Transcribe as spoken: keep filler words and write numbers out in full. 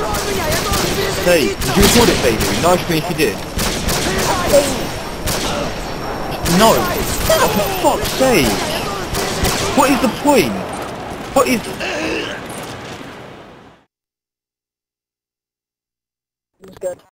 Hey, did you record it, baby? Nice me if you did. No! Oh, for fuck's sake! What is the point? What is... It's good.